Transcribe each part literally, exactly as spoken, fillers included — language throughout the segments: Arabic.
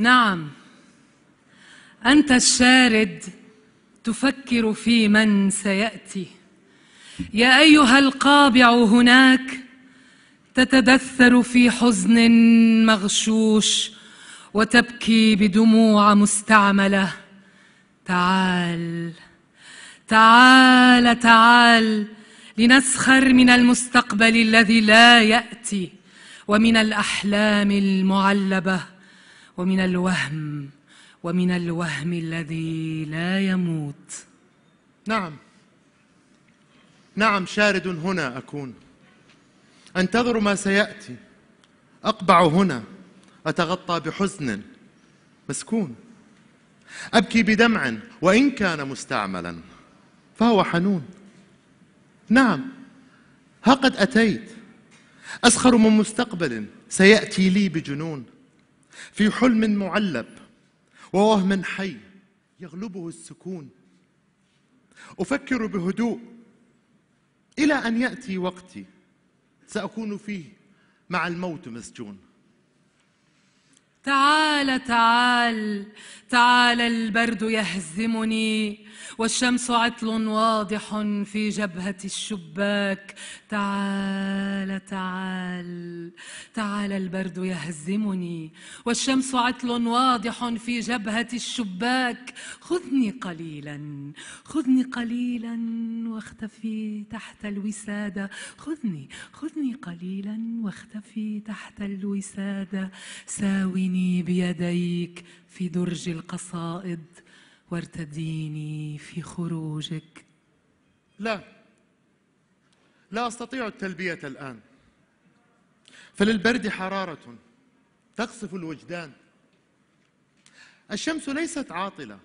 نعم، أنت الشارد تفكر في من سيأتي. يا أيها القابع هناك تتدثر في حزن مغشوش وتبكي بدموع مستعملة. تعال تعال تعال لنسخر من المستقبل الذي لا يأتي، ومن الأحلام المعلبة، ومن الوهم ومن الوهم الذي لا يموت. نعم نعم، شارد هنا أكون، أنتظر ما سيأتي، أقبع هنا، أتغطى بحزن مسكون، أبكي بدمع وإن كان مستعملا فهو حنون. نعم، ها قد أتيت، أسخر من مستقبل سيأتي لي بجنون، في حلم معلب ووهم حي يغلبه السكون. أفكر بهدوء إلى أن يأتي وقتي سأكون فيه مع الموت مسجون. تعال تعال تعال، البرد يهزمني والشمس عطل واضح في جبهة الشباك. تعال تعال تعال، البرد يهزمني والشمس عطل واضح في جبهة الشباك. خذني قليلا خذني قليلا واختفي تحت الوسادة. خذني خذني قليلا واختفي تحت الوسادة. ساوني بيديك في درج القصائد وارتديني في خروجك. لا لا أستطيع التلبية الآن، فللبرد حرارة تقصف الوجدان. الشمس ليست عاطلة،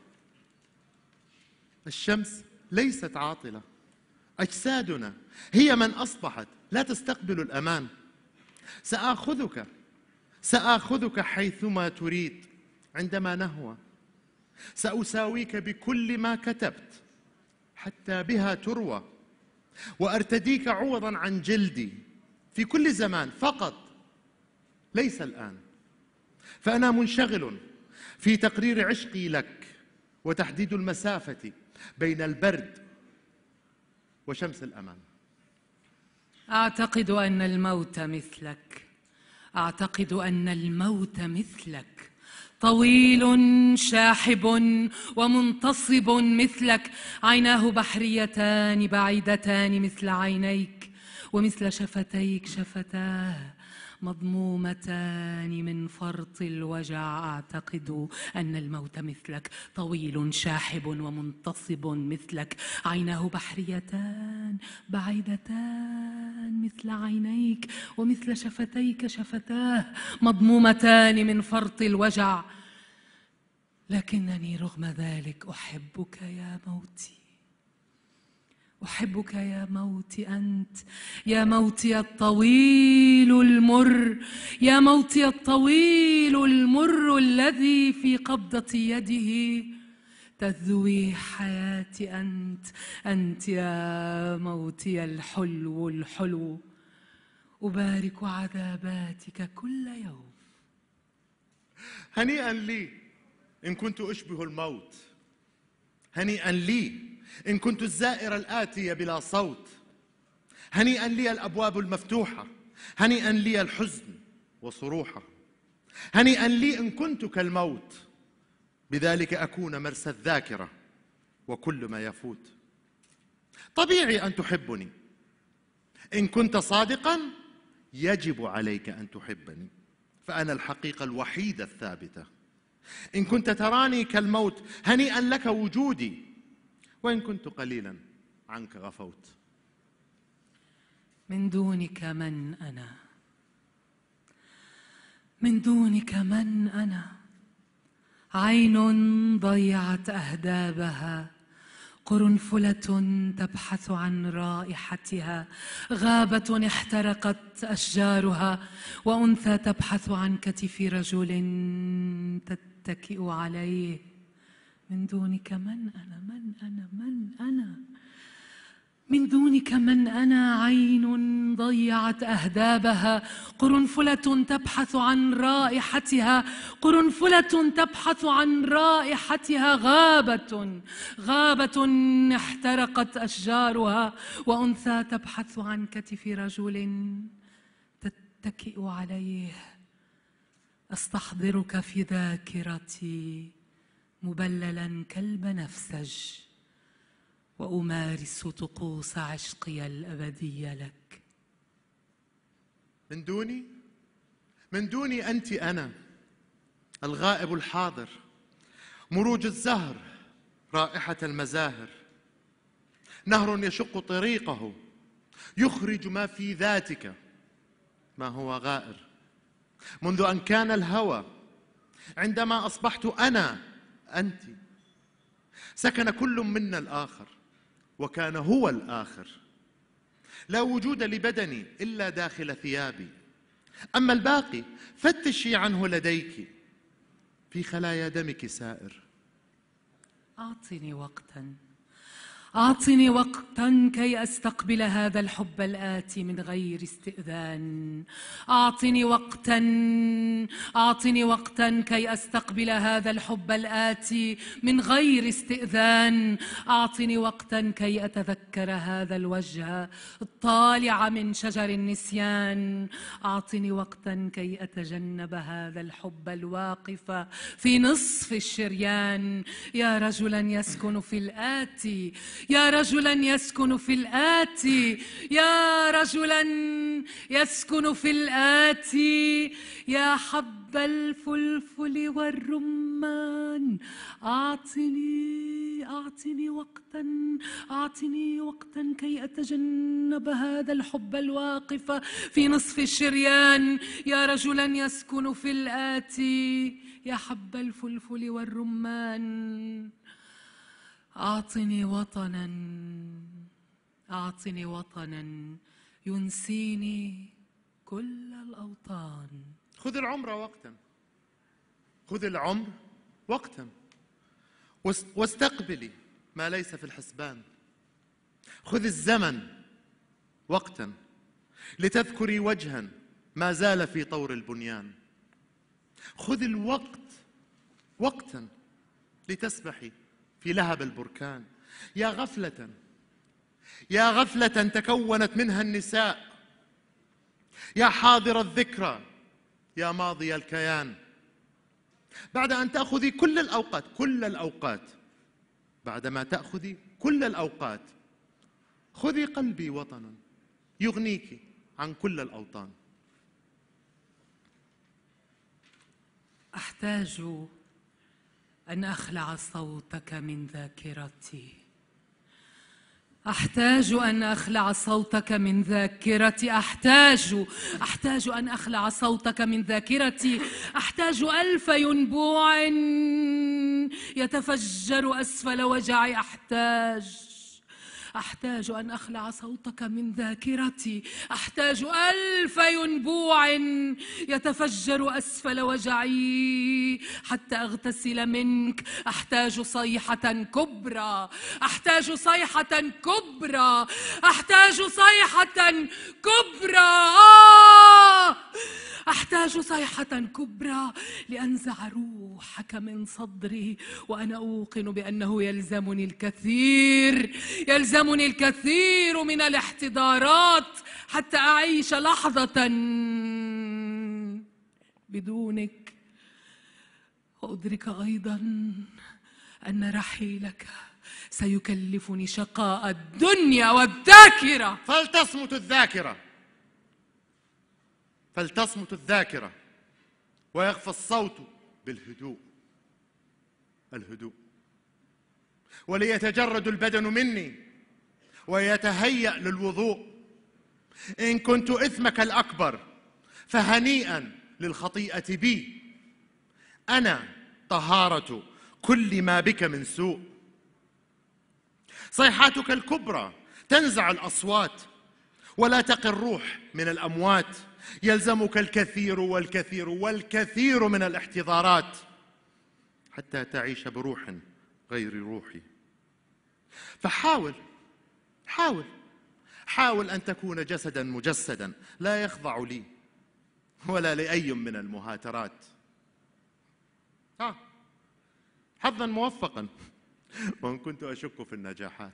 الشمس ليست عاطلة، أجسادنا هي من أصبحت لا تستقبل الأمان. سآخذك سآخذك حيثما تريد عندما نهوى. سأساويك بكل ما كتبت حتى بها تروى، وأرتديك عوضا عن جلدي في كل زمان، فقط ليس الآن. فأنا منشغل في تقرير عشقي لك وتحديد المسافة بين البرد وشمس الأمان. أعتقد أن الموت مثلك أعتقد أن الموت مثلك، طويل شاحب ومنتصب مثلك. عيناه بحريتان بعيدتان مثل عينيك، ومثل شفتيك شفتاه مضمومتان من فرط الوجع. أعتقد أن الموت مثلك، طويل شاحب ومنتصب مثلك. عيناه بحريتان بعيدتان مثل عينيك، ومثل شفتيك شفتاه مضمومتان من فرط الوجع. لكنني رغم ذلك أحبك يا موتي، أحبك يا موتي أنت، يا موتي الطويل المر، يا موتي الطويل المر الذي في قبضة يده تذوي حياتي. أنت أنت يا موتي الحلو الحلو، أبارك عذاباتك كل يوم. هنيئا لي إن كنت أشبه الموت، هنيئا لي إن كنت الزائر الآتي بلا صوت. هنيئا لي الأبواب المفتوحة، هنيئا لي الحزن وصروحه. هنيئا لي إن كنت كالموت، بذلك أكون مرسى الذاكرة وكل ما يفوت. طبيعي أن تحبني، إن كنت صادقا يجب عليك أن تحبني، فأنا الحقيقة الوحيدة الثابتة. إن كنت تراني كالموت هنيئا لك وجودي، وإن كنت قليلا عنك غفوت. من دونك من أنا؟ من دونك من أنا؟ عين ضيعت أهدابها، قرنفلة تبحث عن رائحتها، غابة احترقت أشجارها، وأنثى تبحث عن كتف رجل تتكئ عليه. من دونك من أنا؟ من أنا؟ من أنا؟ من دونك من أنا عين ضيعت أهدابها، قرنفلة تبحث عن رائحتها، قرنفلة تبحث عن رائحتها، غابة غابة احترقت أشجارها، وأنثى تبحث عن كتف رجل تتكئ عليه. أستحضرك في ذاكرتي مبللا كالبنفسج، وأمارس طقوس عشقي الأبدي لك. من دوني من دوني أنت أنا، الغائب الحاضر، مروج الزهر، رائحة المزاهر، نهر يشق طريقه يخرج ما في ذاتك ما هو غائر. منذ أن كان الهوى، عندما أصبحت أنا أنت، سكن كل منا الآخر وكان هو الآخر. لا وجود لبدني إلا داخل ثيابي، أما الباقي فتشي عنه لديك، في خلايا دمك سائر. أعطني وقتاً أعطني وقتا كي أستقبل هذا الحب الآتي من غير استئذان. أعطني وقتا أعطني وقتا كي أستقبل هذا الحب الآتي من غير استئذان. أعطني وقتا كي أتذكر هذا الوجه الطالع من شجر النسيان. أعطني وقتا كي أتجنب هذا الحب الواقف في نصف الشريان. يا رجلا يسكن في الآتي، يا رجلا يسكن في الآتي، يا رجلا يسكن في الآتي، يا حب الفلفل والرمان. أعطني أعطني وقتا أعطني وقتا كي أتجنب هذا الحب الواقف في نصف الشريان. يا رجلا يسكن في الآتي، يا حب الفلفل والرمان. أعطني وطنا أعطني وطنا ينسيني كل الأوطان. خذ العمر وقتا، خذ العمر وقتا، واستقبلي ما ليس في الحسبان. خذ الزمن وقتا لتذكري وجها ما زال في طور البنيان. خذ الوقت وقتا لتسبحي في لهب البركان. يا غفلة يا غفلة تكونت منها النساء، يا حاضر الذكرى، يا ماضي الكيان. بعد أن تأخذي كل الأوقات كل الأوقات بعدما تأخذي كل الأوقات، خذي قلبي وطنا يغنيك عن كل الأوطان. أحتاج أن أخلع صوتك من ذاكرتي، أحتاج أن أخلع صوتك من ذاكرتي، أحتاج أحتاج أن أخلع صوتك من ذاكرتي. أحتاج ألف ينبوع يتفجر أسفل وجعي. أحتاج أحتاج أن أخلع صوتك من ذاكرتي. أحتاج ألف ينبوع يتفجر أسفل وجعي حتى أغتسل منك. أحتاج صيحة كبرى، أحتاج صيحة كبرى، أحتاج صيحة كبرى. آه! أحتاج صيحة كبرى لأنزع روحك من صدري، وأنا أوقن بأنه يلزمني الكثير يلزمني الكثير من الاحتضارات حتى أعيش لحظة بدونك، وأدرك أيضا أن رحيلك سيكلفني شقاء الدنيا والذاكرة. فلتصمت الذاكرة فلتصمت الذاكرة ويخفى الصوت بالهدوء الهدوء وليتجرد البدن مني ويتهيأ للوضوء. إن كنت إثمك الأكبر فهنيئا للخطيئة بي، أنا طهارة كل ما بك من سوء. صيحاتك الكبرى تنزع الأصوات ولا تقي الروح من الأموات. يلزمك الكثير والكثير والكثير من الاحتضارات حتى تعيش بروح غير روحي. فحاول حاول حاول أن تكون جسدا مجسدا لا يخضع لي ولا لأي من المهاترات. ها حظا موفقا، وإن كنت أشك في النجاحات.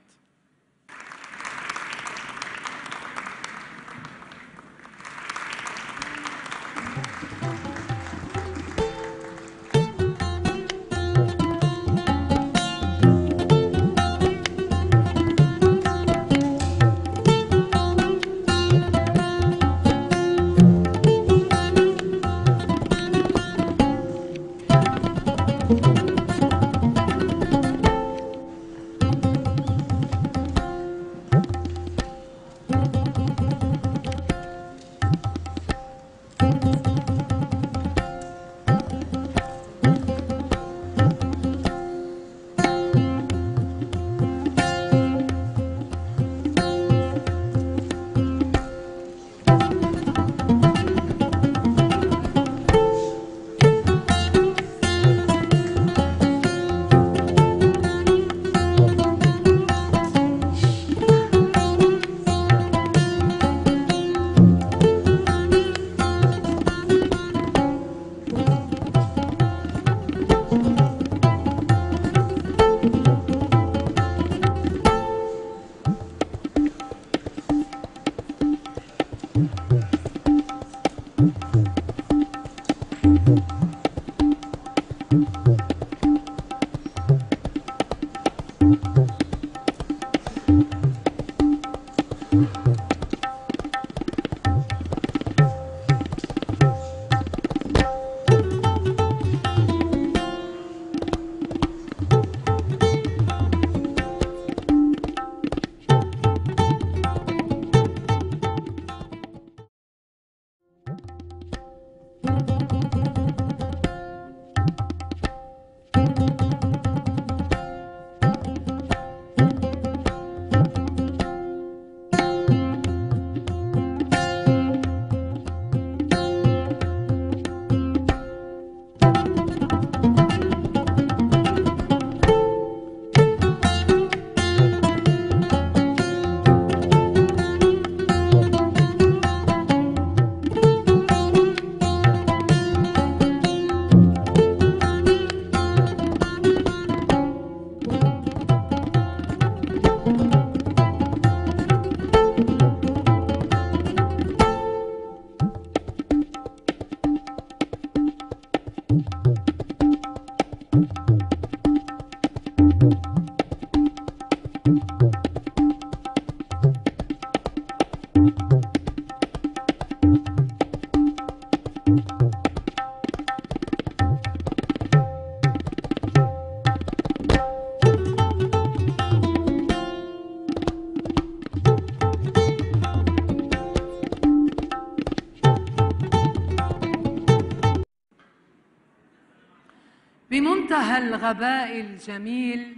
بمنتهى الغباء الجميل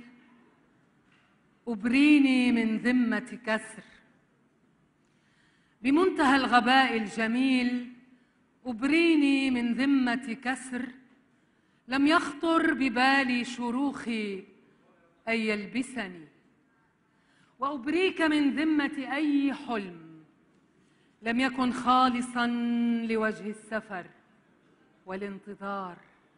أبريني من ذمة كسر. بمنتهى الغباء الجميل أبريني من ذمة كسر. لم يخطر ببالي شروخي أن يلبسني، وأبريك من ذمة أي حلم لم يكن خالصاً لوجه السفر والانتظار.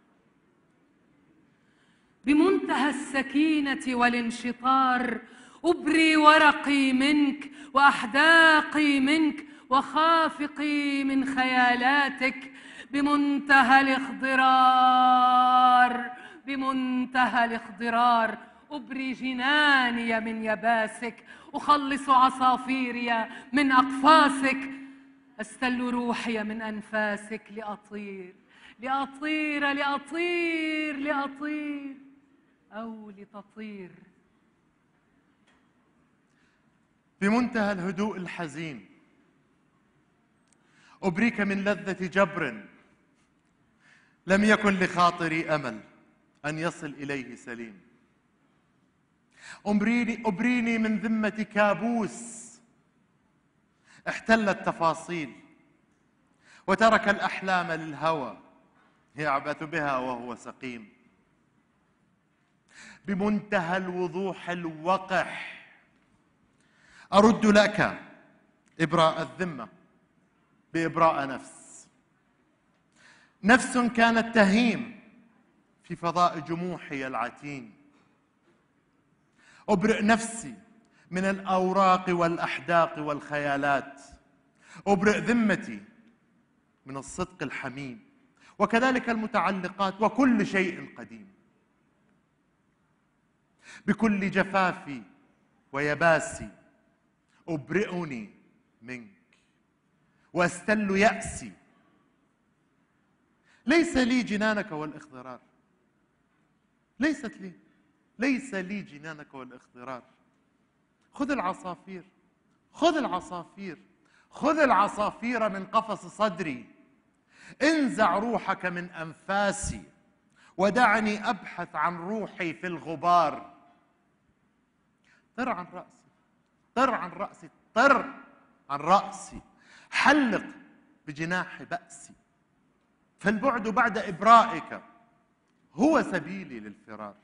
بمنتهى السكينة والانشطار أبري ورقي منك وأحداقي منك وخافقي من خيالاتك. بمنتهى الاخضرار بمنتهى الاخضرار أبري جناني من يباسك، أخلص عصافيري من أقفاصك، أستل روحي من أنفاسك لأطير لأطير لأطير لأطير أو لتطير. بمنتهى الهدوء الحزين أبريك من لذة جبر لم يكن لخاطري أمل أن يصل إليه سليم. أبريني, أبريني من ذمة كابوس احتل التفاصيل وترك الأحلام للهوى يعبث بها وهو سقيم. بمنتهى الوضوح الوقح أرد لك إبراء الذمة بإبراء نفس. نفس كانت تهيم في فضاء جموحي العتيم. أبرئ نفسي من الأوراق والأحداق والخيالات، أبرئ ذمتي من الصدق الحميم، وكذلك المتعلقات وكل شيء قديم. بكل جفافي ويباسي أبرئني منك واستل يأسي. ليس لي جنانك والاخضرار، ليست لي ليس لي جنانك والاخضرار. خذ العصافير خذ العصافير خذ العصافير من قفص صدري، انزع روحك من أنفاسي ودعني أبحث عن روحي في الغبار. طر عن رأسي طر عن رأسي طر عن رأسي، حلق بجناح بأسي، فالبعد بعد إبرائك هو سبيلي للفرار.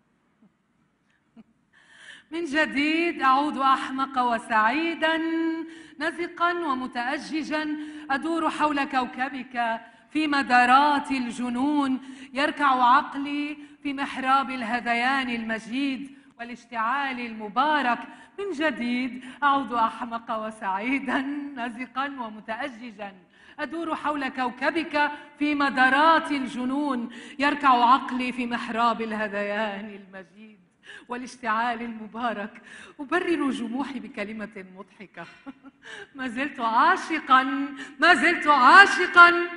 من جديد أعود أحمق وسعيدا، نزقا ومتأججا، أدور حول كوكبك في مدارات الجنون، يركع عقلي في محراب الهذيان المجيد والاشتعال المبارك. من جديد أعود أحمق وسعيدا، نزقا ومتأججا، أدور حول كوكبك في مدارات الجنون، يركع عقلي في محراب الهذيان المجيد والاشتعال المبارك. أبرر جموحي بكلمة مضحكة. ما زلت عاشقا ما زلت عاشقا.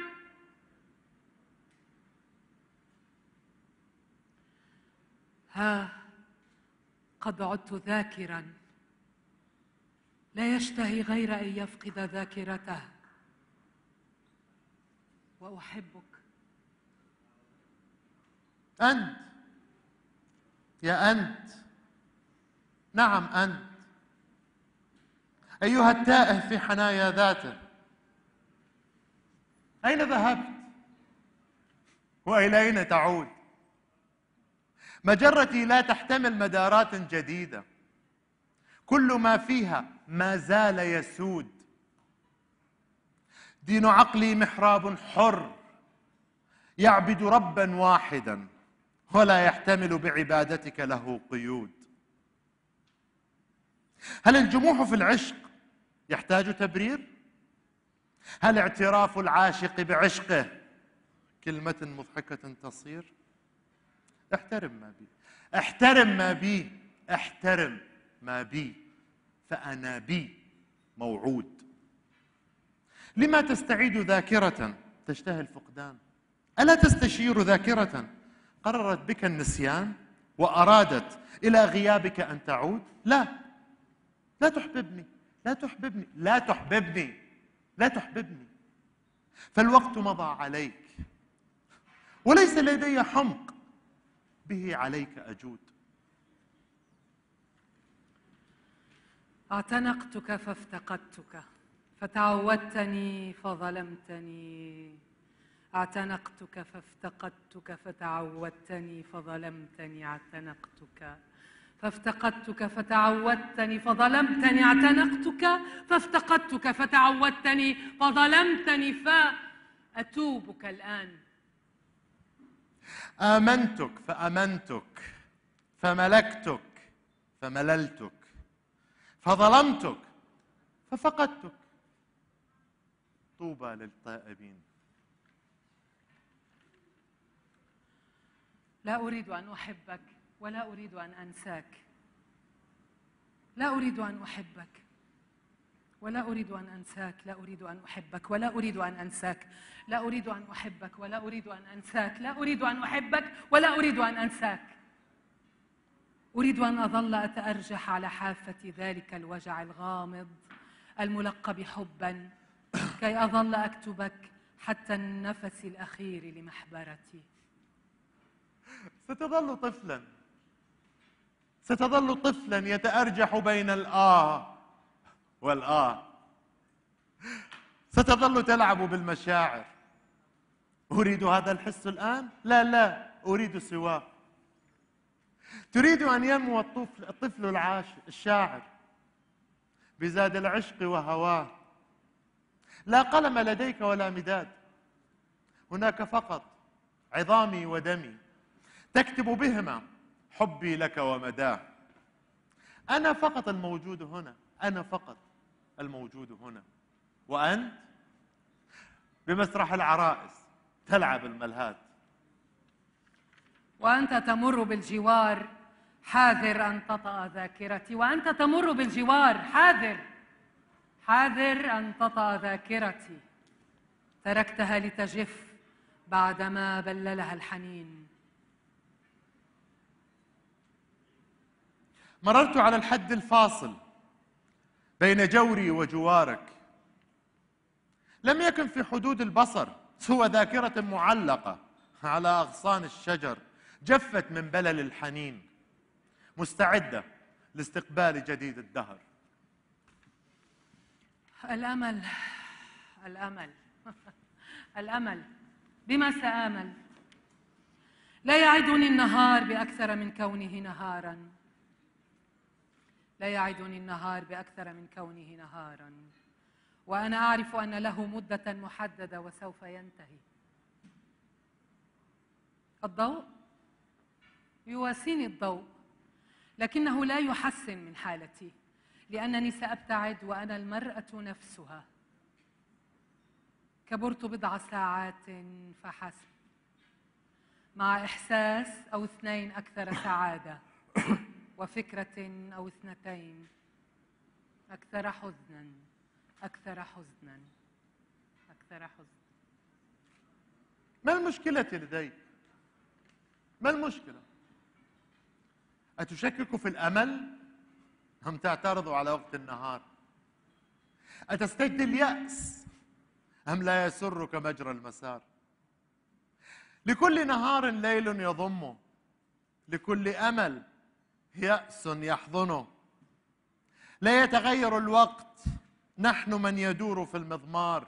ها قد عدت ذاكرا، لا يشتهي غير أن يفقد ذاكرته. وأحبك أنت يا أنت، نعم أنت أيها التائه في حنايا ذاته. أين ذهبت وإلى أين تعود؟ مجرتي لا تحتمل مدارات جديدة، كل ما فيها ما زال يسود. دين عقلي محراب حر يعبد ربا واحدا ولا يحتمل بعبادتك له قيود. هل الجموح في العشق يحتاج تبرير؟ هل اعتراف العاشق بعشقه كلمة مضحكة تصير؟ احترم ما بي احترم ما بي احترم ما بي فأنا بي موعود. لما تستعيد ذاكرة تشتهي الفقدان؟ ألا تستشير ذاكرة قررت بك النسيان وأرادت إلى غيابك أن تعود؟ لا لا تحببني لا تحببني لا تحببني لا تحببني فالوقت مضى عليك وليس لدي حمق به عليك أجود. اعتنقتك فافتقدتك فتعودتني فظلمتني، اعتنقتك فافتقدتك فتعودتني فظلمتني، اعتنقتك فافتقدتك فتعودتني فظلمتني، اعتنقتك فافتقدتك فتعودتني فظلمتني، فأتوبك الآن. آمنتك فأمنتك فملكتك فمللتك فظلمتك ففقدتك. طوبى للتائبين. لا أريد أن أحبك ولا أريد أن أنساك، لا أريد أن أحبك ولا أريد أن أنساك، لا أريد أن أحبك ولا أريد أن أنساك، لا أريد أن أحبك ولا أريد أن أنساك، لا أريد أن أحبك ولا أريد أن أنساك. أريد أن أظل أتأرجح على حافة ذلك الوجع الغامض الملقب حباً، كي أظل أكتبك حتى النفس الأخير لمحبرتي. ستظل طفلاً ستظل طفلاً يتأرجح بين الآه والآه. ستظل تلعب بالمشاعر. أريد هذا الحس الآن؟ لا لا أريد سواه. تريد أن ينمو الطفل, الطفل العاش الشاعر بزاد العشق وهواه لا قلم لديك ولا مداد، هناك فقط عظامي ودمي تكتب بهما حبي لك ومداه. أنا فقط الموجود هنا، أنا فقط الموجود هنا، وأنت بمسرح العرائس تلعب الملهات. وأنت تمر بالجوار حاذر أن تطأ ذاكرتي، وأنت تمر بالجوار حاذر حاذر أن تطأ ذاكرتي. تركتها لتجف بعدما بللها الحنين. مررت على الحد الفاصل بين جوري وجوارك، لم يكن في حدود البصر سوى ذاكرة معلقة على أغصان الشجر جفت من بلل الحنين، مستعدة لاستقبال جديد الدهر. الأمل الأمل الأمل، بما سآمل؟ لا يعدني النهار بأكثر من كونه نهاراً، لا يعدني النهار بأكثر من كونه نهاراً، وأنا أعرف أن له مدة محددة وسوف ينتهي. الضوء يواسيني الضوء، لكنه لا يحسن من حالتي، لأنني سأبتعد وأنا المرأة نفسها. كبرت بضع ساعات فحسب، مع إحساس أو اثنين أكثر سعادة، وفكرة أو اثنتين أكثر حزناً أكثر حزناً أكثر حزناً. ما المشكلة لديك؟ ما المشكلة؟ أتشكك في الأمل أم تعترض على وقت النهار؟ أتستجدي اليأس أم لا يسرك مجرى المسار؟ لكل نهار ليل يضمه، لكل أمل يأس يحضنه. لا يتغير الوقت، نحن من يدور في المضمار.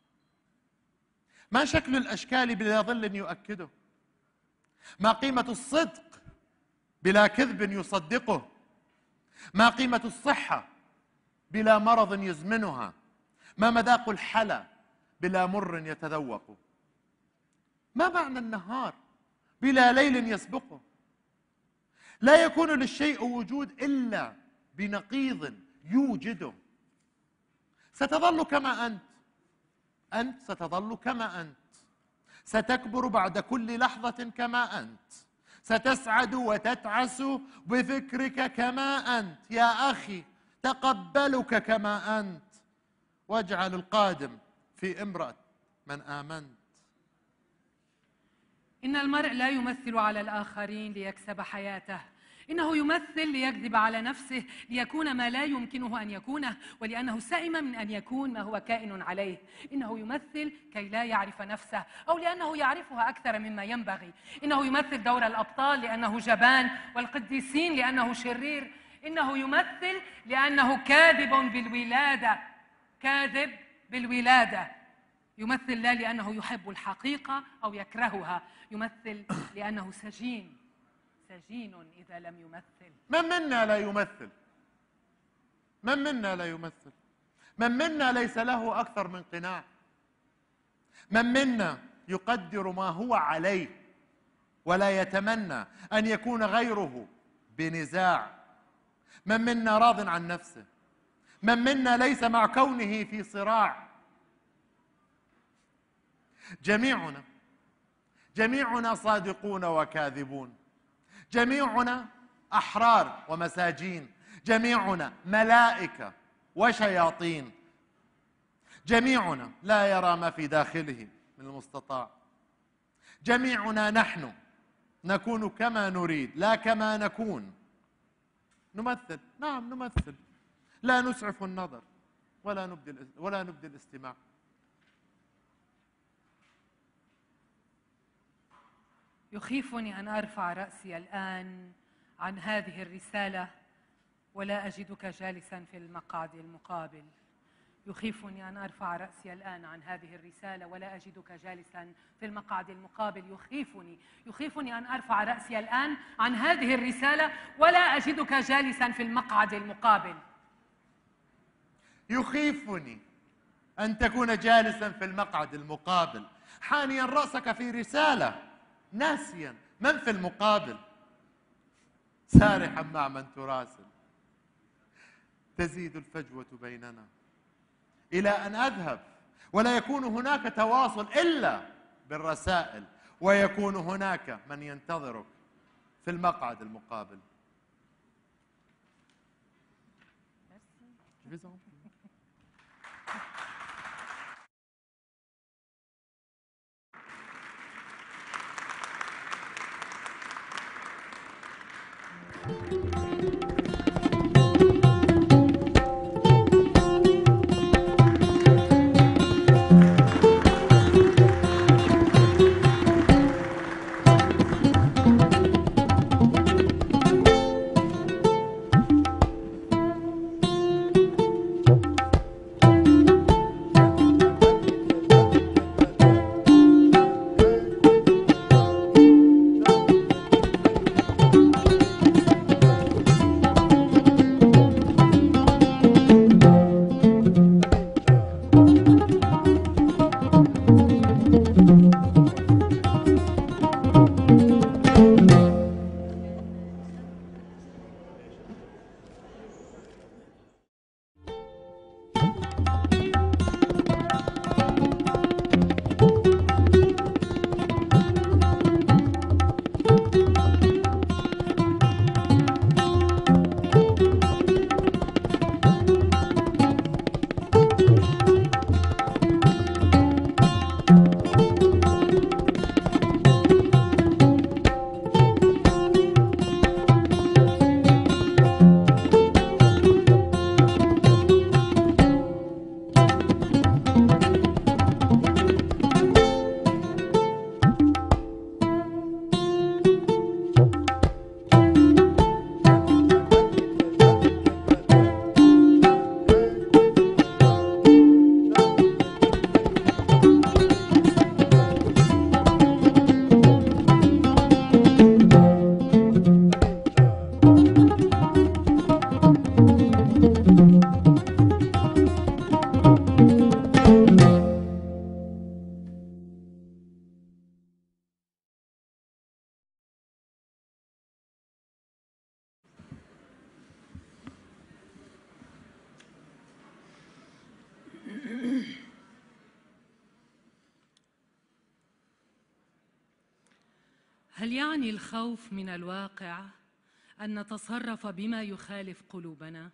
ما شكل الأشكال بلا ظل يؤكده؟ ما قيمة الصدق بلا كذب يصدقه؟ ما قيمة الصحة بلا مرض يزمنها؟ ما مذاق الحلا بلا مر يتذوق؟ ما معنى النهار بلا ليل يسبقه؟ لا يكون للشيء وجود إلا بنقيض يوجده. ستظل كما أنت، أنت ستظل كما أنت، ستكبر بعد كل لحظة كما أنت، ستسعد وتتعس بفكرك كما أنت. يا أخي تقبلك كما أنت، واجعل القادم في امرأة من آمنت. إن المرء لا يمثل على الآخرين ليكسب حياته، إنه يمثل ليكذب على نفسه ليكون ما لا يمكنه أن يكونه، ولأنه سئم من أن يكون ما هو كائن عليه. إنه يمثل كي لا يعرف نفسه، أو لأنه يعرفها أكثر مما ينبغي. إنه يمثل دور الأبطال لأنه جبان، والقديسين لأنه شرير. إنه يمثل لأنه كاذب بالولادة، كاذب بالولادة. يمثل لا لأنه يحب الحقيقة أو يكرهها، يمثل لأنه سجين، سجين إذا لم يمثل. من منا لا يمثل؟ من منا لا يمثل؟ من منا ليس له أكثر من قناع؟ من منا يقدر ما هو عليه ولا يتمنى أن يكون غيره بنزاع؟ من منا راض عن نفسه؟ من منا ليس مع كونه في صراع؟ جميعنا جميعنا صادقون وكاذبون، جميعنا أحرار ومساجين، جميعنا ملائكة وشياطين، جميعنا لا يرى ما في داخله من المستطاع. جميعنا نحن نكون كما نريد لا كما نكون. نمثل، نعم نمثل، لا نسعف النظر ولا نبدي ولا نبدي الاستماع. يخيفني أن أرفع رأسي الآن عن هذه الرسالة ولا أجدك جالسا في المقعد المقابل. يخيفني أن أرفع رأسي الآن عن هذه الرسالة ولا أجدك جالسا في المقعد المقابل. يخيفني يخيفني أن أرفع رأسي الآن عن هذه الرسالة ولا أجدك جالسا في المقعد المقابل. يخيفني أن تكون جالسا في المقعد المقابل حانيا رأسك في رسالة ناسيا من في المقابل، سارحا مع من تراسل. تزيد الفجوة بيننا إلى أن أذهب ولا يكون هناك تواصل إلا بالرسائل، ويكون هناك من ينتظرك في المقعد المقابل. هل يعني الخوف من الواقع أن نتصرف بما يخالف قلوبنا؟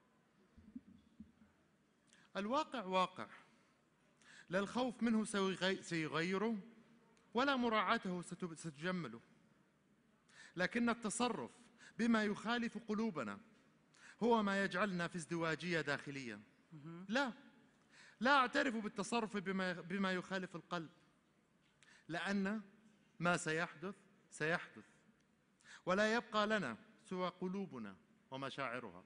الواقع واقع، لا الخوف منه سيغيره ولا مراعاته ستجمله، لكن التصرف بما يخالف قلوبنا هو ما يجعلنا في ازدواجية داخلية. لا لا أعترف بالتصرف بما بما يخالف القلب، لأن ما سيحدث سيحدث، ولا يبقى لنا سوى قلوبنا ومشاعرها.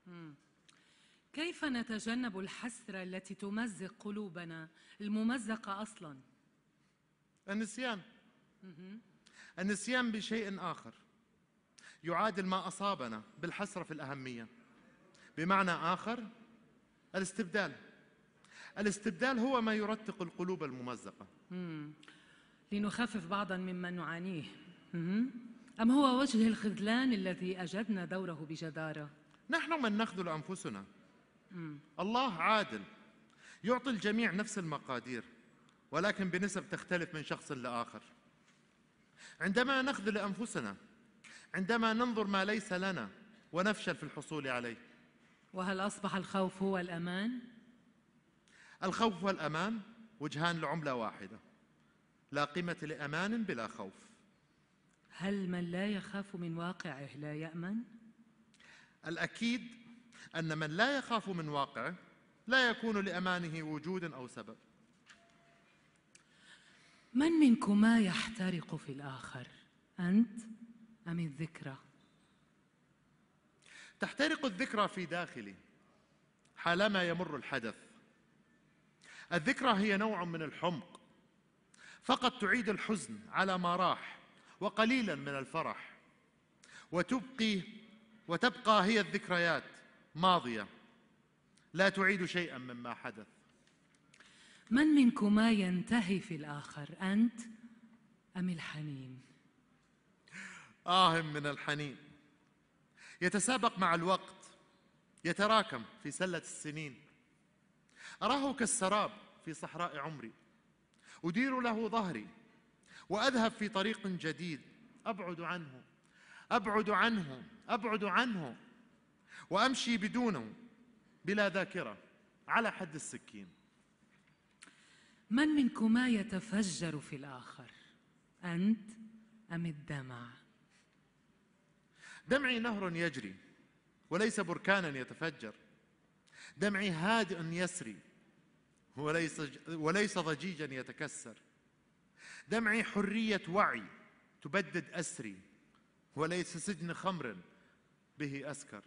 كيف نتجنب الحسرة التي تمزق قلوبنا الممزقة أصلاً؟ النسيان. النسيان بشيء آخر يعادل ما أصابنا بالحسرة في الأهمية. بمعنى آخر، الاستبدال. الاستبدال هو ما يرتق القلوب الممزقة. مم. لنخفف بعضاً مما نعانيه. مم. أم هو وجه الخذلان الذي أجدنا دوره بجدارة؟ نحن من نخذل أنفسنا. مم. الله عادل، يعطي الجميع نفس المقادير، ولكن بنسب تختلف من شخص لآخر. عندما نخذل أنفسنا، عندما ننظر ما ليس لنا ونفشل في الحصول عليه. وهل أصبح الخوف هو الأمان؟ الخوف والأمان وجهان لعملة واحدة، لا قيمة لأمان بلا خوف. هل من لا يخاف من واقعه لا يأمن؟ الأكيد أن من لا يخاف من واقعه لا يكون لأمانه وجود أو سبب. من منكما يحترق في الآخر، أنت أم الذكرى؟ تحترق الذكرى في داخلي حالما يمر الحدث. الذكرى هي نوع من الحمق، فقط تعيد الحزن على ما راح وقليلا من الفرح، وتبقي وتبقى هي الذكريات ماضية لا تعيد شيئا مما حدث. من منكما ينتهي في الآخر، أنت أم الحنين؟ آه من الحنين يتسابق مع الوقت، يتراكم في سلة السنين. أراه كالسراب في صحراء عمري، أدير له ظهري وأذهب في طريق جديد، أبعد عنه أبعد عنه أبعد عنه وأمشي بدونه بلا ذاكرة على حد السكين. من منكما يتفجر في الآخر، أنت أم الدمع؟ دمعي نهر يجري وليس بركانا يتفجر، دمعي هادئ يسري وليس وليس ضجيجا يتكسر، دمعي حرية وعي تبدد أسري وليس سجن خمر به أسكر.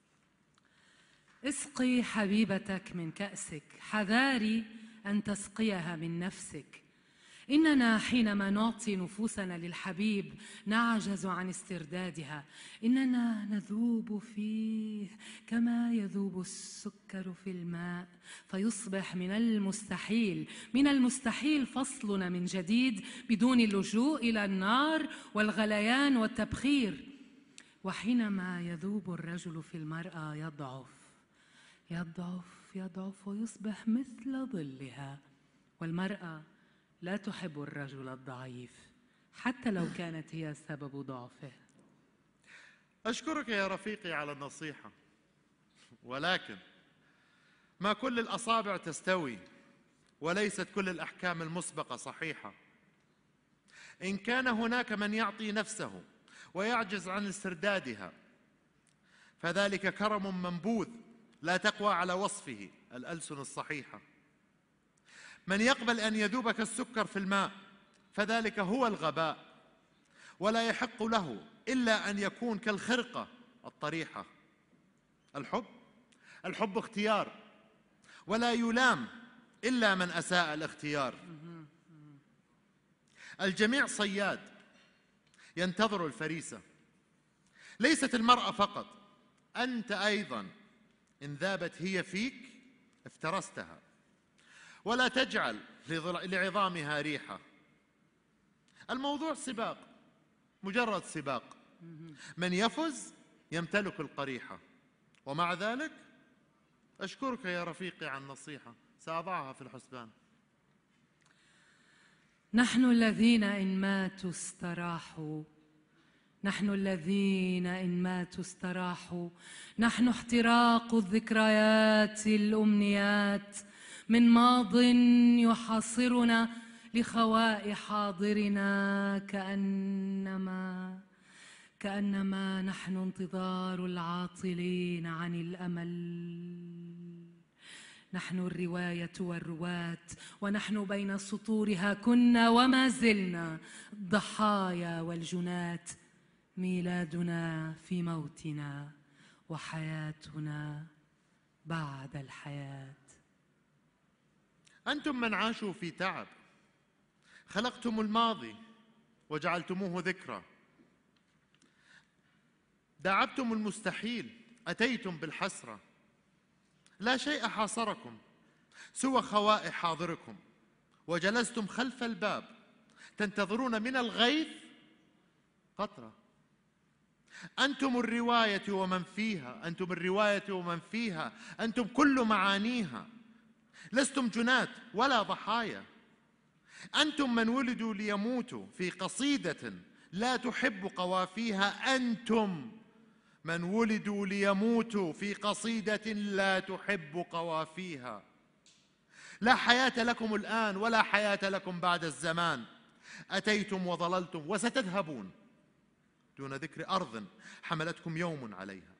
اسقي حبيبتك من كأسك، حذاري أن تسقيها من نفسك. إننا حينما نعطي نفوسنا للحبيب نعجز عن استردادها، إننا نذوب فيه كما يذوب السكر في الماء، فيصبح من المستحيل من المستحيل فصلنا من جديد بدون اللجوء إلى النار والغليان والتبخير. وحينما يذوب الرجل في المرأة يضعف يضعف يضعف ويصبح مثل ظلها، والمرأة لا تحب الرجل الضعيف حتى لو كانت هي سبب ضعفه. أشكرك يا رفيقي على النصيحة، ولكن ما كل الأصابع تستوي وليست كل الأحكام المسبقة صحيحة. إن كان هناك من يعطي نفسه ويعجز عن استردادها فذلك كرم منبوذ لا تقوى على وصفه الألسن الصحيحة. من يقبل أن يذوب كالسكر في الماء فذلك هو الغباء، ولا يحق له إلا أن يكون كالخرقة الطريحة. الحب الحب اختيار، ولا يلام إلا من أساء الاختيار. الجميع صياد ينتظر الفريسة، ليست المرأة فقط، أنت أيضا إن ذابت هي فيك افترستها، ولا تجعل لعظامها ريحة. الموضوع سباق، مجرد سباق، من يفز يمتلك القريحة. ومع ذلك أشكرك يا رفيقي على النصيحة، سأضعها في الحسبان. نحن الذين إن ماتوا استراحوا، نحن الذين إن ماتوا استراحوا، نحن احتراق الذكريات الأمنيات من ماض يحاصرنا لخواء حاضرنا، كأنما كأنما نحن انتظار العاطلين عن الأمل. نحن الرواية والرواة، ونحن بين سطورها كنا وما زلنا الضحايا والجنات. ميلادنا في موتنا وحياتنا بعد الحياة. أنتم من عاشوا في تعب، خلقتم الماضي وجعلتموه ذكرى، داعبتم المستحيل أتيتم بالحسرة. لا شيء حاصركم سوى خواء حاضركم، وجلستم خلف الباب تنتظرون من الغيث قطرة. أنتم الرواية ومن فيها، أنتم الرواية ومن فيها، أنتم كل معانيها. لستم جنات ولا ضحايا، أنتم من ولدوا ليموتوا في قصيدة لا تحب قوافيها. أنتم من ولدوا ليموتوا في قصيدة لا تحب قوافيها. لا حياة لكم الآن ولا حياة لكم بعد الزمان. أتيتم وظللتم وستذهبون دون ذكر أرض حملتكم يوم عليها.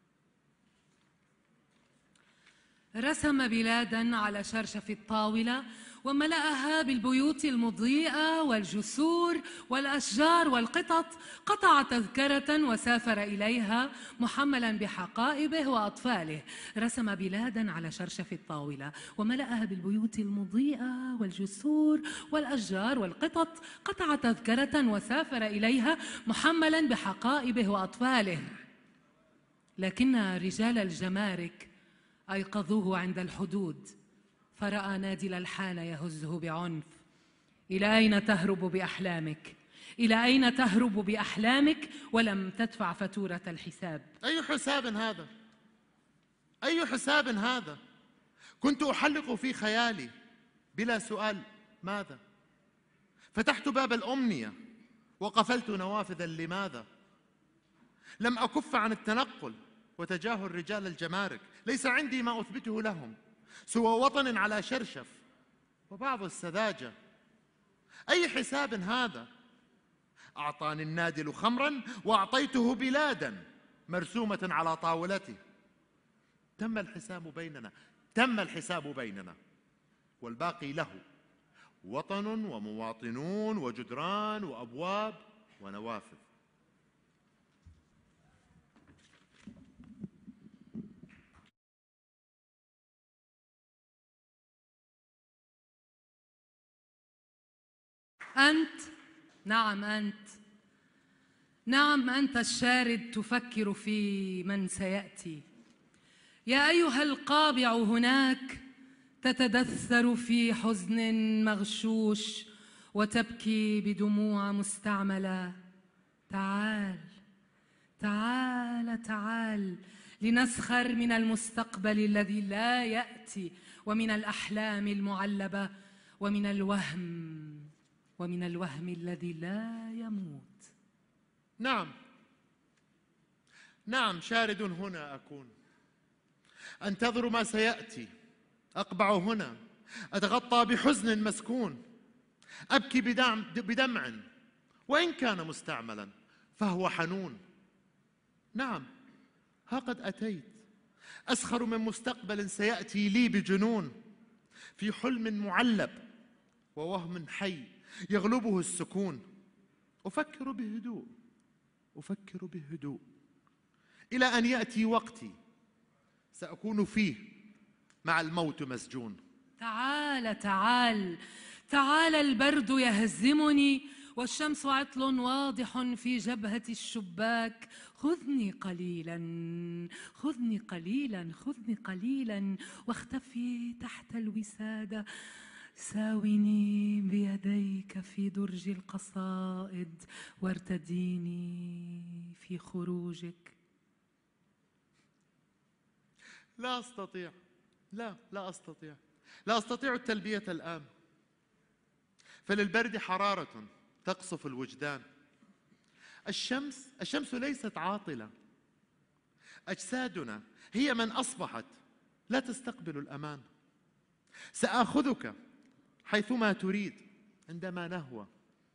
رسم بلادا على شرشف الطاولة وملأها بالبيوت المضيئة والجسور والأشجار والقطط. قطع تذكرة وسافر إليها محملا بحقائبه وأطفاله. رسم بلادا على شرشف الطاولة وملأها بالبيوت المضيئة والجسور والأشجار والقطط. قطع تذكرة وسافر إليها محملا بحقائبه وأطفاله. لكن رجال الجمارك أيقظوه عند الحدود فرأى نادي الألحان يهزه بعنف. إلى أين تهرب بأحلامك؟ إلى أين تهرب بأحلامك ولم تدفع فاتورة الحساب؟ أي حساب هذا؟ أي حساب هذا؟ كنت أحلق في خيالي بلا سؤال ماذا؟ فتحت باب الأمنية وقفلت نوافذ لماذا؟ لم أكف عن التنقل وتجاهل رجال الجمارك، ليس عندي ما أثبته لهم سوى وطن على شرشف وبعض السذاجة. أي حساب هذا؟ أعطاني النادل خمرا وأعطيته بلادا مرسومة على طاولته. تم الحساب بيننا، تم الحساب بيننا، والباقي له، وطن ومواطنون وجدران وأبواب ونوافذ. أنت، نعم أنت، نعم أنت الشارد تفكر في من سيأتي. يا أيها القابع هناك تتدثر في حزن مغشوش وتبكي بدموع مستعملة. تعال تعال تعال لنسخر من المستقبل الذي لا يأتي، ومن الأحلام المعلبة، ومن الوهم ومن الوهم الذي لا يموت. نعم نعم، شارد هنا أكون، أنتظر ما سيأتي، أقبع هنا، أتغطى بحزن مسكون، أبكي بدمع, بدمع وإن كان مستعملا فهو حنون. نعم، ها قد أتيت، أسخر من مستقبل سيأتي لي بجنون، في حلم معلب ووهم حي يغلبه السكون. أفكر بهدوء، أفكر بهدوء، إلى أن يأتي وقتي سأكون فيه مع الموت مسجون. تعال تعال تعال، البرد يهزمني والشمس عطل واضح في جبهة الشباك. خذني قليلا، خذني قليلا، خذني قليلا واختفي تحت الوسادة. ساوني بيديك في درج القصائد وارتديني في خروجك. لا أستطيع، لا لا أستطيع، لا أستطيع التلبية الآن، فللبرد حرارة تقصف الوجدان. الشمس الشمس ليست عاطلة، أجسادنا هي من أصبحت لا تستقبل الأمان. سآخذك حيثما تريد عندما نهوى،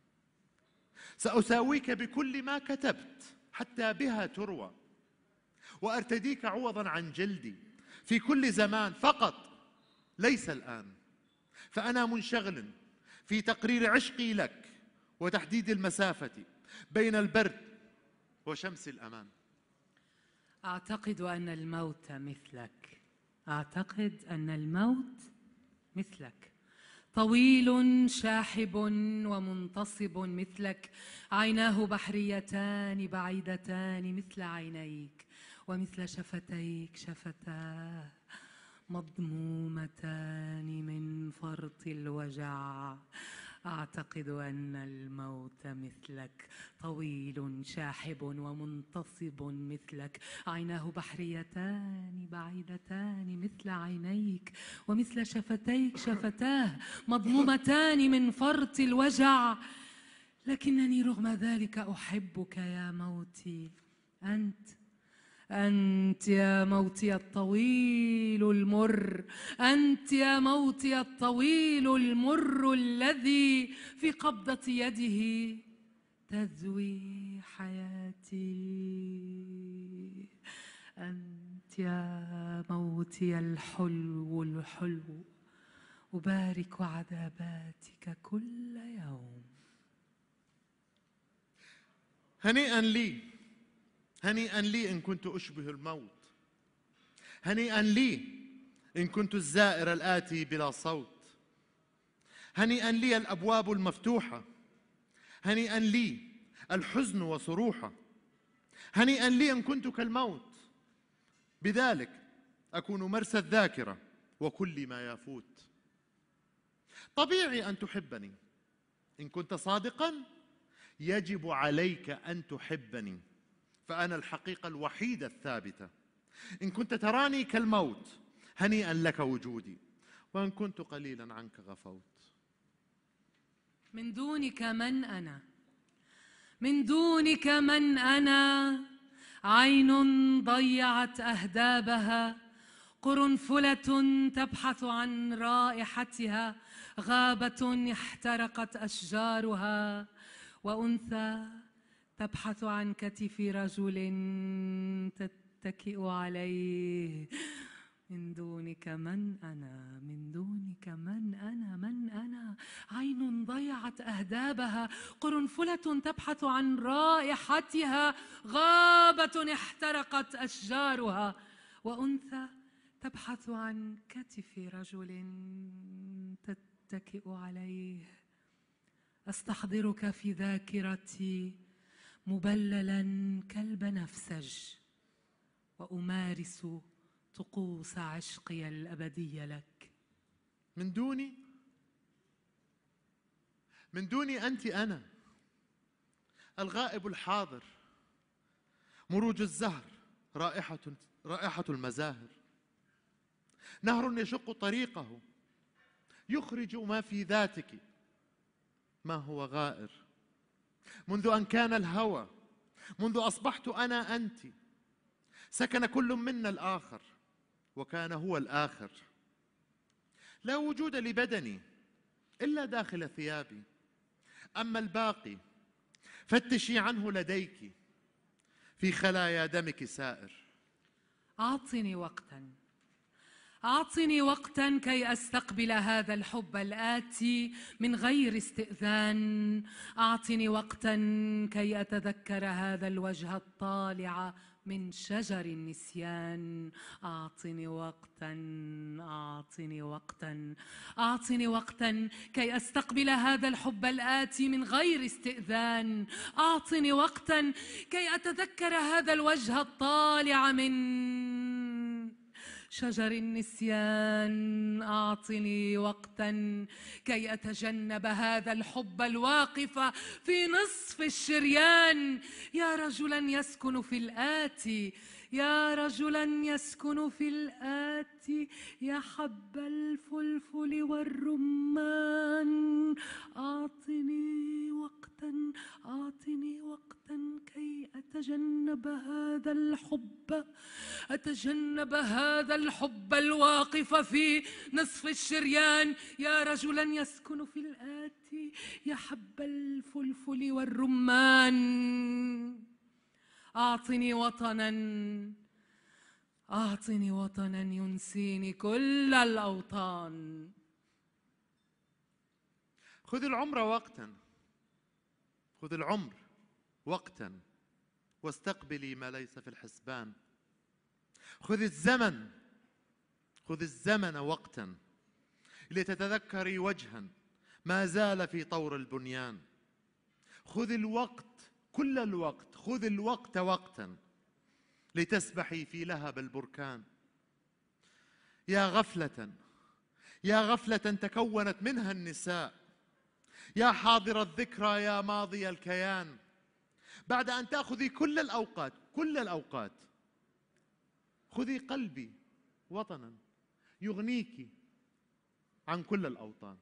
سأساويك بكل ما كتبت حتى بها تروى، وأرتديك عوضا عن جلدي في كل زمان، فقط ليس الآن، فأنا منشغل في تقرير عشقي لك وتحديد المسافة بين البرد وشمس الأمان. أعتقد أن الموت مثلك، أعتقد أن الموت مثلك، طويل شاحب ومنتصب مثلك، عيناه بحريتان بعيدتان مثل عينيك، ومثل شفتيك شفتاه مضمومتان من فرط الوجع. أعتقد أن الموت مثلك، طويل شاحب ومنتصب مثلك، عيناه بحريتان بعيدتان مثل عينيك، ومثل شفتيك شفتاه مضمومتان من فرط الوجع. لكنني رغم ذلك أحبك يا موتي. أنت أنت يا موتي الطويل المر، أنت يا موتي الطويل المر الذي في قبضة يده تذوي حياتي. أنت يا موتي الحلو الحلو، أبارك عذاباتك كل يوم. هنيئا لي، هنيئا لي إن كنت أشبه الموت، هنيئا لي إن كنت الزائر الآتي بلا صوت، هنيئا لي الأبواب المفتوحة، هنيئا لي الحزن وصروحه، هنيئا لي إن كنت كالموت، بذلك أكون مرسى الذاكرة وكل ما يفوت. طبيعي أن تحبني. إن كنت صادقا يجب عليك أن تحبني، فأنا الحقيقة الوحيدة الثابتة. إن كنت تراني كالموت هنيئا لك وجودي، وإن كنت قليلا عنك غفوت. من دونك من أنا، من دونك من أنا، عين ضيعت أهدابها، قرنفلة تبحث عن رائحتها، غابة احترقت أشجارها، وأنثى تبحث عن كتف رجل تتكئ عليه. من دونك من أنا، من دونك من أنا، من أنا، عين ضيعت أهدابها، قرنفلة تبحث عن رائحتها، غابة احترقت أشجارها، وأنثى تبحث عن كتف رجل تتكئ عليه. أستحضرك في ذاكرتي مبللا كالبنفسج، وأمارس طقوس عشقي الأبدي لك. من دوني، من دوني أنت أنا، الغائب الحاضر، مروج الزهر، رائحة رائحة المزاهر، نهر يشق طريقه يخرج ما في ذاتك، ما هو غائر. منذ أن كان الهوى، منذ أصبحت أنا أنت، سكن كل منا الآخر وكان هو الآخر. لا وجود لبدني إلا داخل ثيابي، أما الباقي فتشي عنه لديك، في خلايا دمك سائر. أعطني وقتا، أعطني وقتا كي أستقبل هذا الحب الآتي من غير استئذان. أعطني وقتا كي أتذكر هذا الوجه الطالع من شجر النسيان. أعطني وقتا، أعطني وقتا، أعطني وقتا كي أستقبل هذا الحب الآتي من غير استئذان. أعطني وقتا كي أتذكر هذا الوجه الطالع من شجر النسيان. أعطني وقتا كي أتجنب هذا الحب الواقف في نصف الشريان. يا رجلا يسكن في الآتي، يا رجلا يسكن في الآتي، يا حب الفلفل والرمان. أعطني وقتا، أعطني وقتا كي أتجنب هذا الحب، أتجنب هذا الحب الواقف في نصف الشريان. يا رجلا يسكن في الآتي، يا حب الفلفل والرمان. أعطني وطنا، أعطني وطنا ينسيني كل الأوطان. خذ العمر وقتا، خذ العمر وقتا واستقبلي ما ليس في الحسبان. خذ الزمن، خذ الزمن وقتا لتتذكري وجها ما زال في طور البنيان. خذ الوقت، كل الوقت، خذ الوقت وقتا لتسبحي في لهب البركان. يا غفلة، يا غفلة تكونت منها النساء، يا حاضر الذكرى، يا ماضي الكيان. بعد أن تأخذي كل الأوقات، كل الأوقات، خذي قلبي وطنا يغنيك عن كل الأوطان.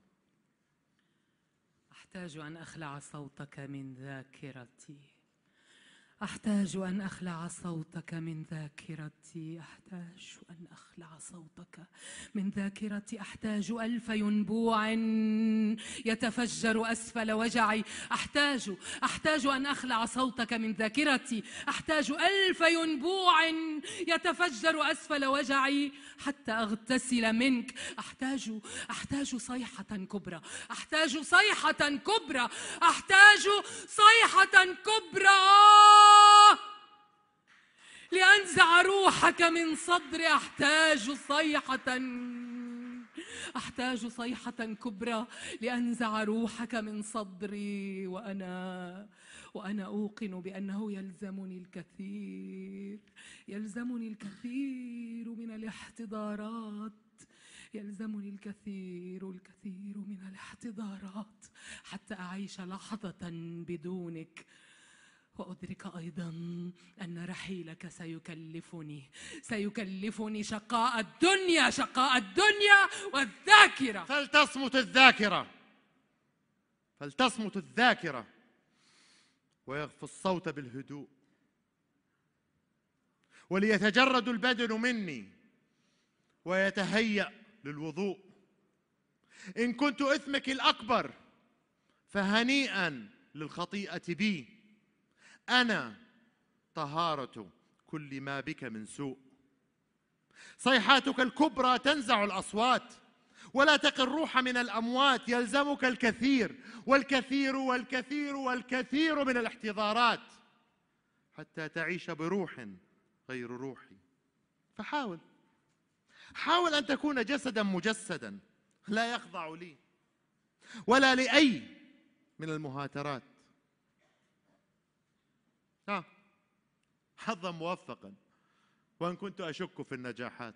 أحتاج أن أخلع صوتك من ذاكرتي، أحتاج أن أخلع صوتك من ذاكرتي، أحتاج أن أخلع صوتك من ذاكرتي. أحتاج ألف ينبوع يتفجر أسفل وجعي. أحتاج أحتاج أن أخلع صوتك من ذاكرتي. أحتاج ألف ينبوع يتفجر أسفل وجعي حتى أغتسل منك. أحتاج أحتاج صيحة كبرى، أحتاج صيحة كبرى، أحتاج صيحة كبرى لأنزع روحك من صدري. أحتاج صيحة، أحتاج صيحة كبرى لأنزع روحك من صدري. وأنا وأنا أوقن بأنه يلزمني الكثير، يلزمني الكثير من الاحتضارات يلزمني الكثير الكثير من الاحتضارات حتى أعيش لحظة بدونك، وأدرك أيضا أن رحيلك سيكلفني سيكلفني شقاء الدنيا شقاء الدنيا والذاكرة. فلتصمت الذاكرة فلتصمت الذاكرة ويخفى الصوت بالهدوء، وليتجرد البدن مني ويتهيأ للوضوء. إن كنت إثمك الأكبر فهنيئا للخطيئة بي، أنا طهارة كل ما بك من سوء. صيحاتك الكبرى تنزع الأصوات، ولا تقي الروح من الأموات. يلزمك الكثير والكثير والكثير والكثير من الاحتضارات حتى تعيش بروح غير روحي. فحاول حاول أن تكون جسدا مجسدا لا يخضع لي ولا لأي من المهاترات. آه. حظا موفقا، وإن كنت أشك في النجاحات.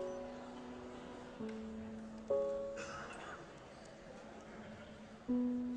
Thank you.